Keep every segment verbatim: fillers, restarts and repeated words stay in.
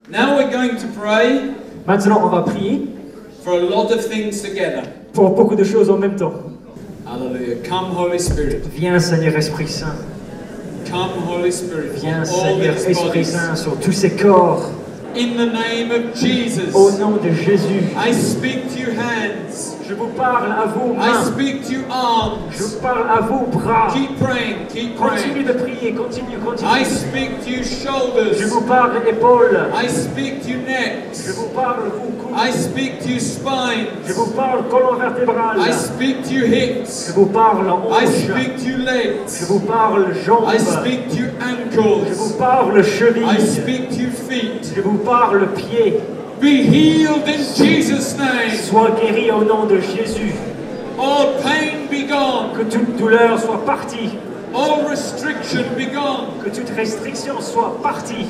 Now we're going to pray. Maintenant, on va prier For a lot of things together. pour beaucoup de choses en même temps. Hallelujah. Come, Holy Spirit. Viens, Seigneur Esprit Saint. Come, Holy Spirit. Viens, All Seigneur these Esprit bodies. Saint, sur tous ces corps. In the name of Jesus. Au nom de Jésus. I speak to you hands. Je vous parle à vos I mains. speak to you arms. Je vous parle à vos bras. Keep praying. Keep Continue praying. de prier, continue, I continue. speak to you Je shoulders. vous parle épaules. I speak to you Je necks. vous parle vos coudes. I speak to you spines. Je vous parle colonne vertébrale. I speak to you Je hips. vous parle I hanches. speak to you Je legs. vous parle jambes. I speak to you Je vous ankles. parle I chevilles. speak to you feet. Je vous parle pieds. Be healed in Jesus' name. Sois guéri au nom de Jésus. All pain be gone. Que toute douleur soit partie. All restriction be gone. Que toute restriction soit partie.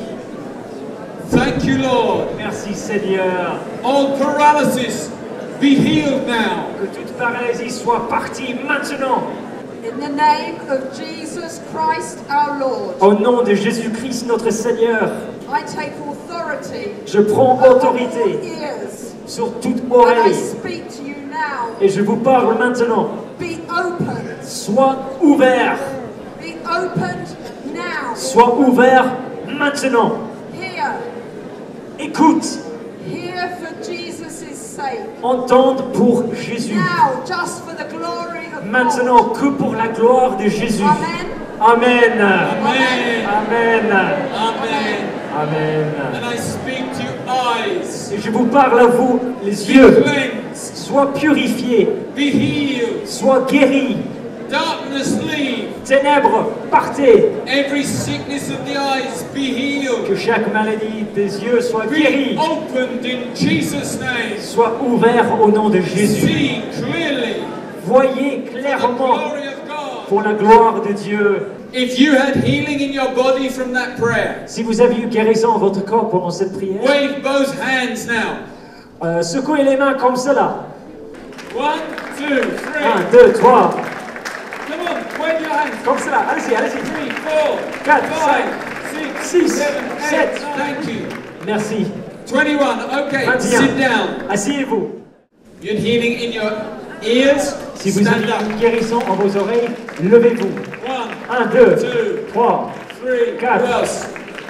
Thank you, Lord. Merci Seigneur. All paralysis be healed now. Que toute paralysie soit partie maintenant. In the name of Jesus Christ our Lord, Au nom de Jésus-Christ notre Seigneur, I take authority je prends over all autorité ears, sur toute and I oreille speak to you now. et je vous parle maintenant. Be open. Sois ouvert. Be opened now. Sois ouvert maintenant. Hear. Écoute. Hear for Jesus' sake. Entende pour Jésus. Now, just for the glory of Maintenant God. que pour la gloire de Jésus. Amen. Amen. Amen. Amen. Amen. Amen. And I speak to you eyes. Et je vous parle à vous, les Be yeux. cleansed. Sois purifiés. Be healed. Sois guéris. Darkness leave. Ténèbres, partez. Every sickness of the eyes be healed. Que chaque maladie des yeux soit Be guérie. opened in Jesus' name. Sois ouvert au nom de Jésus. See clearly Voyez the clairement glory of God. pour la gloire de Dieu. If you had healing in your body from that prayer, Si vous avez eu guérison en votre corps pendant cette prière, wave both hands now. euh, secouez les mains comme cela. One, two, three. Un, deux, trois. Come on, wave your hands. Comme cela. Allez-y, allez-y. Three, four, Quatre, five, six, six, seven, eight. sept. Thank you. Merci. twenty-one. Okay, vingt et sit un. down. Asseyez-vous. You had healing in your ears. Si vous Stand avez up. une guérison en vos oreilles, levez-vous. One, Un, deux, two, trois, three. Quatre. Who else?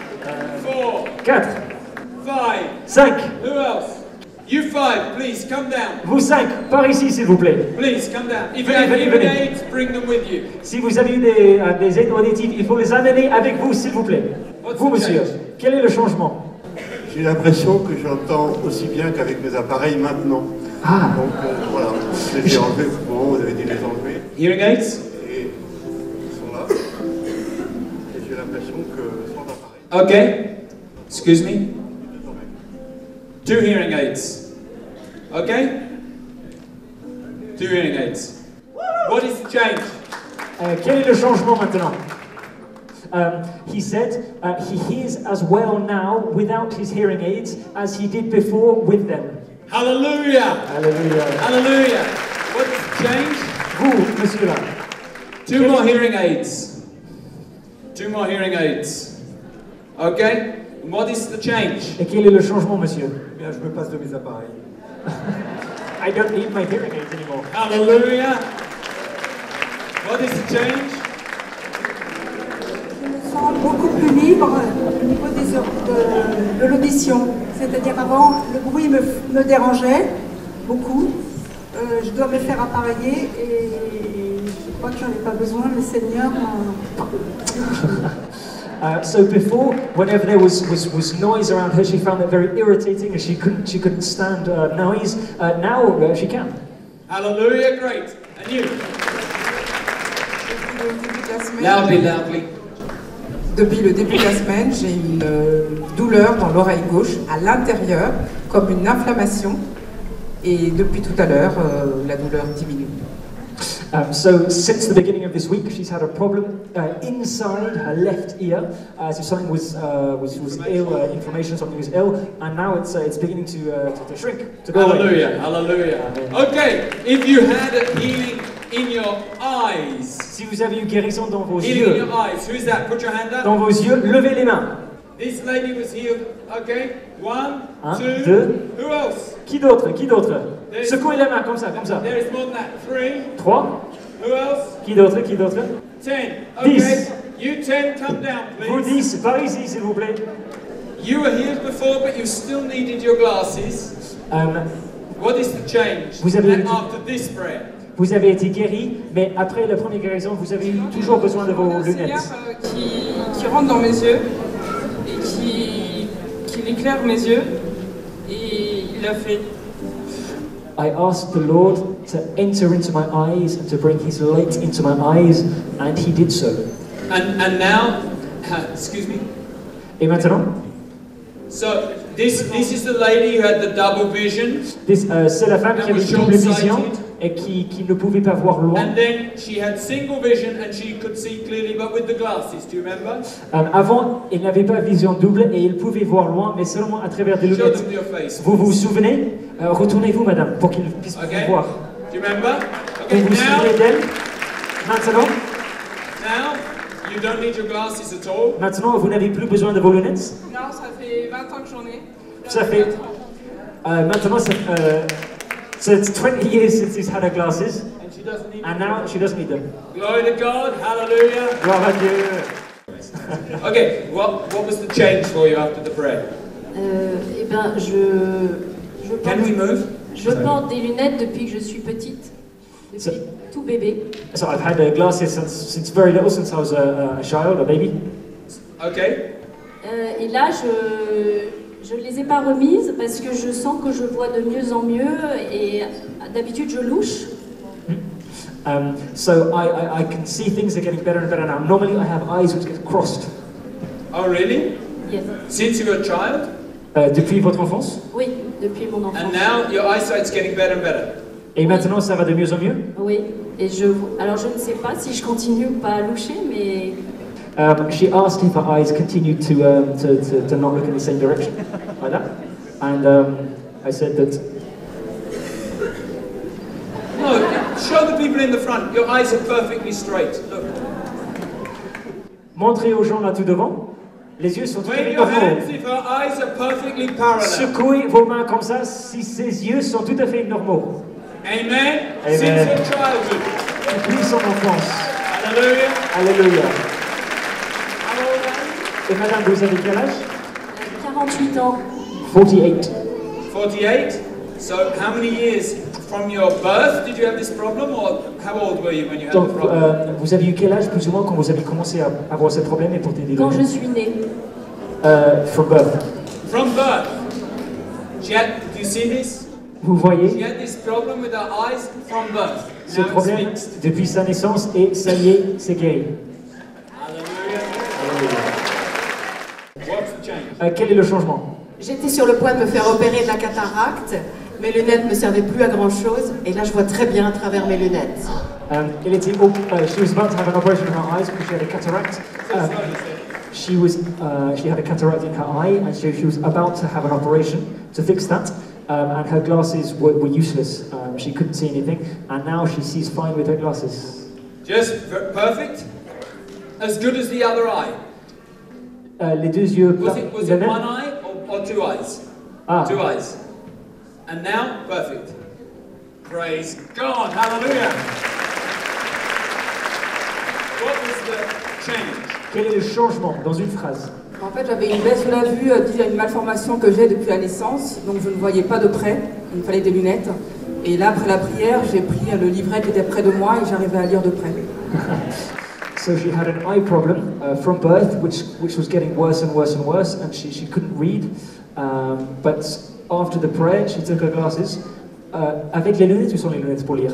Four, quatre, five. cinq. Who else? You five, please come down. Vous cinq, par ici s'il vous plaît. Please come down. If you Venez, have venez, hearing venez. aids, bring them with you. Si vous avez eu des, euh, des aides auditives, il faut les amener avec vous s'il vous plaît. What's Vous the monsieur, change? quel est le changement? J'ai l'impression que j'entends aussi bien qu'avec mes appareils maintenant. Ah, Donc euh, voilà, je les ai enlevés. Bon, vous avez dit les enlever. Hearing aids? Et ils sont là. Et j'ai l'impression que sans appareil. Okay. Excuse me. Two hearing aids. Okay? Two hearing aids. What is the change? euh, quel est le changement maintenant? Um, he said uh, he hears as well now without his hearing aids as he did before with them. Hallelujah. Alléluia. Hallelujah. What is the change? Vous, monsieur là. Two more hearing aids. Two more hearing aids. Okay? And what is the change? Et quel est le changement, monsieur? Bien, je me passe de mes appareils. I don't need my hearing aids anymore. Hallelujah. What is the change? Je me sens beaucoup plus libre au niveau des or- de, de l'audition. C'est-à-dire avant, le bruit me, me dérangeait beaucoup. Euh, je dois me faire appareiller et je crois que j'en ai pas besoin. Le Seigneur m'a... Uh, so before, whenever there was, was, was noise around her, she found it very irritating and she couldn't, she couldn't stand uh, noise. Uh, now uh, she can. Hallelujah. Great. And you? Depuis le début de la semaine, Loudly, loudly. depuis le début de la semaine, j'ai une euh, douleur dans l'oreille gauche, à l'intérieur, comme une inflammation. Et depuis tout à l'heure, euh, la douleur diminue. Um, so since the beginning of this week, she's had a problem uh, inside her left ear, uh, as if something was uh, was, was ill, uh, inflammation, something was ill, and now it's uh, it's beginning to, uh, to to shrink, to go away. Hallelujah. Hallelujah. Okay. If you had a healing in your eyes, Si vous avez eu guérison dans vos healing in yeux, your eyes, who's that? Put your hand up. dans vos yeux, levez les mains. This lady was healed. Okay. One, Un, two, deux. who else? Qui d'autre? Qui d'autre? There's- Secouez la main comme ça, comme ça. There is more than that. Three, Trois. who else? Qui d'autre? Qui d'autre? Ten. Dix. Okay, you ten, come down, Vous please. dix, par ici, s'il vous plaît. You were healed before, but you still needed your glasses. Euh, What is the change Vous avez- after this prayer? vous avez été guéri, mais après la première guérison, vous avez eu toujours besoin de vos Le Seigneur lunettes. euh, qui, qui rentre dans mes yeux et qui, qui éclaire mes yeux. Et il l'a fait. I asked the Lord to enter into my eyes and to bring His light into my eyes, and He did so. And and now, excuse me. Et maintenant, So this this is the lady who had the double vision, this, euh, c'est la femme qui avait une double vision et qui, qui ne pouvait pas voir loin. and then she had single vision and she could see clearly, but with the glasses. Do you remember? Euh, avant, elle n'avait pas vision double et elle pouvait voir loin, mais seulement à travers des Show lunettes. them your face. Vous vous souvenez? Euh, Retournez-vous, madame, pour qu'il puisse Okay. vous voir. Do you remember? Vous Okay. vous Now, souvenez d'elle? Maintenant, now you don't need your glasses at all. maintenant, vous n'avez plus besoin de vos lunettes. Non, ça fait vingt ans que j'en ai. Ça fait. Euh, maintenant, c'est, euh, so it's twenty years since he's had her glasses, And she doesn't need. and now she doesn't need them. Glory to God. Hallelujah. Gloire à Dieu. Okay. What what was the change for you after the prayer? Euh, eh ben, je, je, Can porte, we move? je porte des lunettes depuis que je suis petite, depuis Ça- tout bébé. So I've had uh, glasses since, since very little, since I was a, a child, a baby. Okay. Euh, et là, je ne les ai pas remises parce que je sens que je vois de mieux en mieux et d'habitude je louche. Um, so I, I, I can see things are getting better and better now. Normally I have eyes which get crossed. Oh, really? Yes. Since you were a child, Euh, depuis votre enfance. Oui, depuis mon enfance. and now your eyesight's getting better and better. Et maintenant ça va de mieux en mieux. Oui, et je, alors je ne sais pas si je continue ou pas à loucher, mais Um, she asked if her eyes continued to, um, to, to, to not look in the same direction, like that. And um, I said that, No, show the people in the front. Your eyes are perfectly straight. Look. montrez aux gens là tout devant, les yeux sont tout à Wave fait your normaux. hands if her eyes are perfectly parallel. Secouez vos mains comme ça si ses yeux sont tout à fait normaux. Amen. Amen. Since your childhood. Depuis son enfance. Hallelujah. Alléluia. How old are you? Et madame, vous avez quel âge? euh, quarante-huit ans. forty-eight. forty-eight. So how many years from your birth did you have this problem, or how old were you when you had Donc, the problem? euh, vous avez eu quel âge plus ou moins quand vous avez commencé à avoir ce problème et porter des Quand je lunettes? suis née. Euh, from birth. From birth. She had. Do you see this? Vous She voyez had this problem with her eyes from birth. ce Now it's problème fixed. depuis sa naissance et ça y est, c'est guéri. Hallelujah. What's the change? Euh, quel est le changement? J'étais sur le point de me faire opérer de la cataracte. Mes lunettes ne me servaient plus à grand chose. Et là, je vois très bien à travers mes lunettes. Um, elle était, oh, uh, she was about to have an operation in her eyes because she had a cataract. So Um, slowly, sir. she was, uh, she had a cataract in her eye, and so she was about to have an operation to fix that. Um, and her glasses were, were useless. Um, she couldn't see anything, and now she sees fine with her glasses. Just per- perfect? As good as the other eye? Uh, les deux yeux. Was it, was le it même? one eye or, or two eyes? Ah. Two eyes. And now, perfect. Praise God. Hallelujah. What was the change? Quel est le changement dans une phrase? En fait, j'avais une baisse de la vue euh, due à une malformation que j'ai depuis la naissance, donc je ne voyais pas de près, il me fallait des lunettes. Et là, après la prière, j'ai pris le livret qui était près de moi et j'arrivais à lire de près. So she had an eye problem uh, from birth, which which was getting worse and worse and worse, and she, she couldn't read. Um, but after the prayer, she took her glasses. Uh, avec les lunettes, ou sans les lunettes pour lire?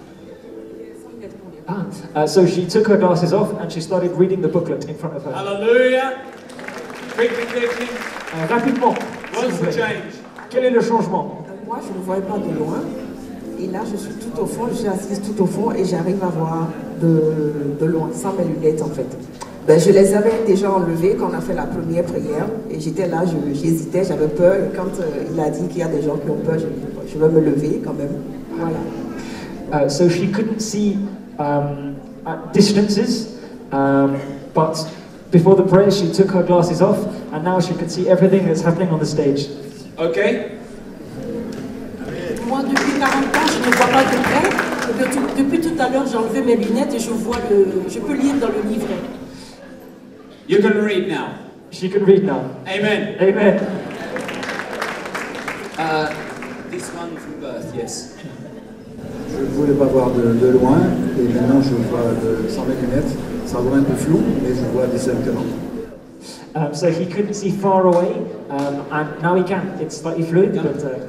Ah, uh, so she took her glasses off and she started reading the booklet in front of her. Hallelujah. Quickly, quickly. Uh, rapidement. s'il What's vous the plaît. change? Quel est le changement? Moi, je ne voyais pas de loin. Et là, je suis tout au fond, je suis assise tout au fond et j'arrive à voir de, de loin, sans mes lunettes en fait. Ben, je les avais déjà enlevées quand on a fait la première prière. Et j'étais là, je- j'hésitais, j'avais peur. Et quand euh, il a dit qu'il y a des gens qui ont peur, je dis, bon, je vais me lever quand même. Voilà. Uh, so she couldn't see um, at distances, um, but Before the prayer, she took her glasses off, and now she could see everything that's happening on the stage. Okay? Moi, depuis quarante ans, je ne vois pas de près. Et de- Depuis tout à l'heure, j'ai enlevé mes lunettes et je vois le, je peux lire dans le livret. You can read now. She can read now. Amen. Amen. Uh, this one from birth, yes. Je ne voulais pas voir de, de loin, et maintenant je vois de, sans mes lunettes. Ça voit un peu flou, mais je vois distinctement. Um, so he couldn't see far away, um, and now he can. It's slightly fluid, but. Uh,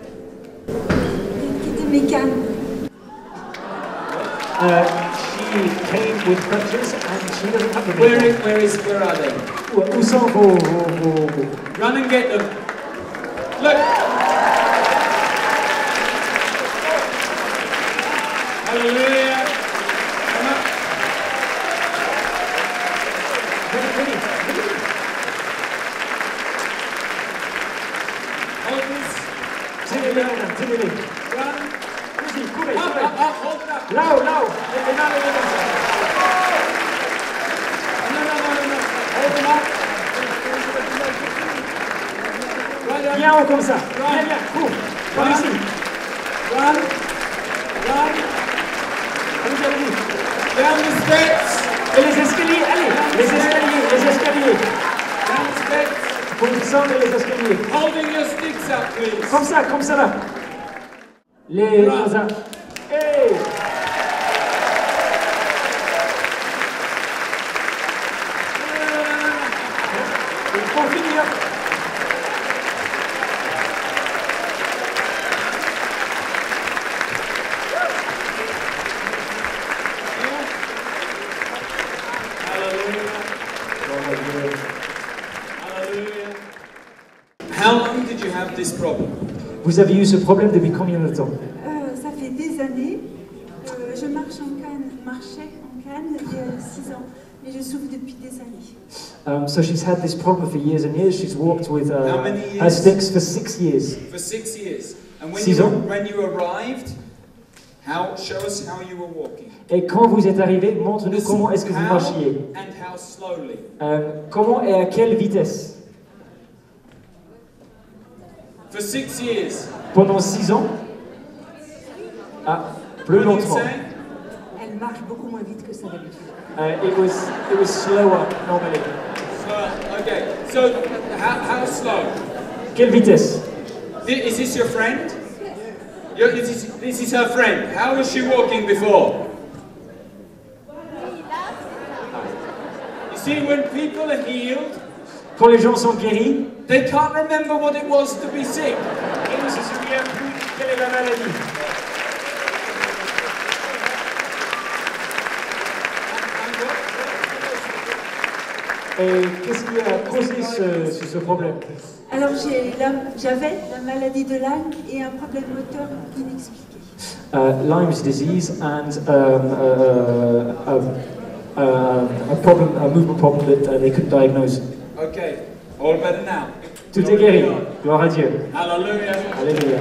uh, she came with crutches, and she doesn't have them. Where anymore. is, where is, where are they? Où où sont vos, vos, vos, vos- Run and get them. Look. Hallelujah. Come up. Hold this. Tenez-les, madame, tenez-les. Run. Allez-y, courez, Up, courez. up, up. Hold it up. Là, haut, là, haut. Et- et là, là, là, là. No, no, no, no, no. Hold them up. Right up. Bien haut comme ça. Bien, bien. Cours. Par ici. Run. Run. Allez-y, allez-y. Down the steps. Et les escaliers, allez. Les escaliers, les escaliers. Down the steps. Pour descendre les escaliers. Holding your sticks up, please. Comme ça, comme ça là. Les Run. comme ça. Hey. Il faut finir. Hallelujah. How long did you have this problem? Vous avez eu ce problème depuis combien de temps? Euh, ça fait des années. Euh, je marche en canne, marchais en canne il y a six ans, mais je souffre depuis des années. Um, so she's had this problem for years and years. She's walked with uh, How many her years? sticks for six years. For six years. And when Six you, ans. when you arrived, how, show us how you were walking. Et quand vous êtes arrivé, montre-nous Listen, comment est-ce que vous how marchiez. and how slowly. Euh, comment et à quelle vitesse? For six years. Pendant six ans? Ah, plus What did you lentement. say? Elle marche beaucoup moins vite que ça d'habitude. Uh, it was it was slower normally. Slow. Okay. So how, how slow? Quelle vitesse? Thi- Is this your friend? Your, this, is, this is her friend. How was she walking before? You see, when people are healed, Quand les gens sont guéris, they can't remember what it was to be sick. ils ne se souviennent plus quelle est la maladie. Et qu'est-ce qui a causé ce, ce, ce problème? Alors j'ai la- j'avais la maladie de Lyme et un problème moteur inexpliqué. Uh, Lyme's disease and um, uh, uh, uh, a problem, a movement problem that uh, they couldn't diagnose. Okay. All better now. Tout est guéri. Gloire à Dieu. Hallelujah. Alléluia.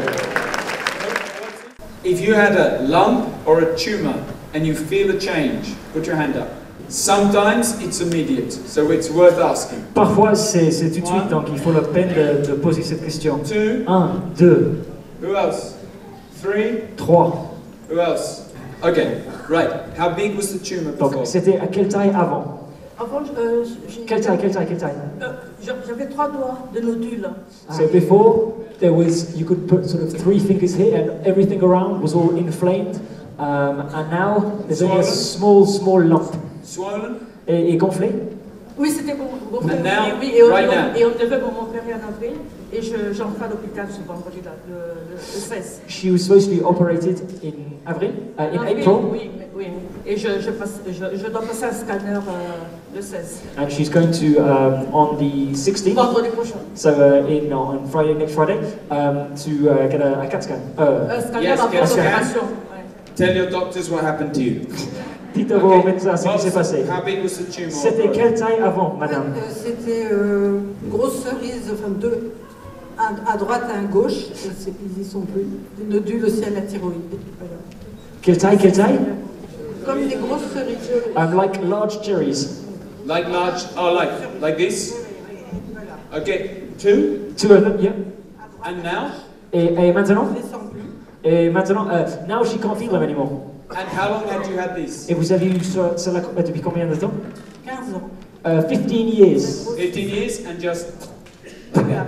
If you had a lump or a tumor and you feel a change, put your hand up. Sometimes it's immediate, so it's worth asking. Parfois, c'est c'est tout de suite, donc il faut la peine de, de poser cette question. Two. Un, deux, Who else? Three. trois. Who else? Okay, right. How big was the tumor before? Donc, c'était à quelle taille avant? Avant, euh, j'ai- Quelle taille, quelle taille, quelle taille? euh, j'avais trois doigts de nodules. So before, there was, you could put sort of three fingers here and everything around was all inflamed. Um, and now, there's only a small, small lump. Swollen? Et, et gonflé? Oui, c'était gon- gonflé. And now, oui, oui, et, on, right et on- now. et on devait m'opérer en avril. Et je- j'en fais à l'hôpital ce vendredi, là, le, le, le seize. She was supposed to be operated in Avril, uh, in Ah, oui, April. oui, mais- oui. Et je, je, passe, je, je dois passer un scanner euh, le seize. And she's going to, um, on the sixteenth, Vendredi prochain. so uh, in, on Friday, next Friday, um, to uh, get a, a CAT scan. Uh, Un scanner Yes, avant yes, yes. l'opération. Ouais. Tell your doctors what happened to you. Dites à vos médecins ce qui Well, s'est passé. How big was the tumor? C'était quelle taille avant, madame? Euh, C'était euh, grosse cerise, enfin deux, un à droite et un à gauche, et c'est- ils y sont plus. Des nodules aussi à la thyroïde. Voilà. Quelle taille, quelle taille? Comme des grosses cerises. Um, like large cherries. Like large, oh, like, like this? Okay, two? Two of them, yeah. And now? Et, et maintenant? Je les sens plus. Et maintenant, uh, now she can't feel them anymore. And how long had you had this? Et vous avez eu ce- cela euh, depuis combien de temps? quinze ans. Uh, fifteen years. fifteen years and just... Amen.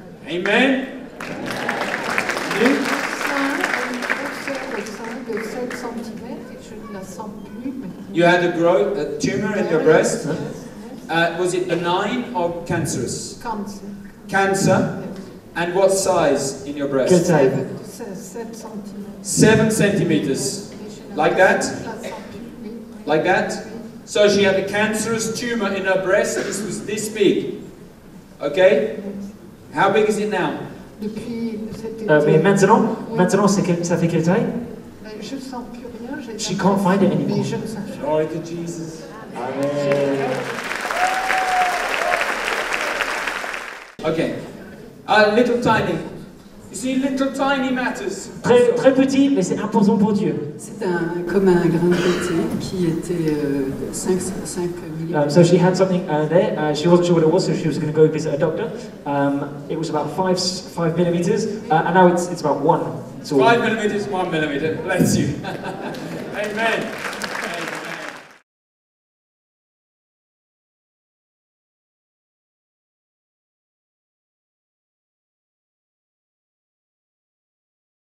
You? de sept centimètres et je ne la sens plus. You had a growth, a tumor in your breast. Uh, was it benign or cancerous? Cancer. Cancer. And what size in your breast? Quelle taille? sept centimètres. Seven centimeters. Like that? Like that? So she had a cancerous tumor in her breast. This was this big. Okay? How big is it now? Depuis cet été. Euh, mais maintenant, maintenant c'est quel- ça fait quelle taille? Ben, je ne sens plus rien. j'ai She la can't find it Mais anymore. je ne sens plus. Glory to Jesus. Amen. Okay. A little tiny. You see, little tiny matters. Très, très petit, mais c'est important pour Dieu. C'est un, comme un grain de beauté qui était euh, cinq Um, so she had something uh, there. Uh, she wasn't sure what it was, so she was going to go visit a doctor. Um, it was about five five millimeters, uh, and now it's it's about one. It's all. Five millimeters, one millimeter. Bless you. Amen.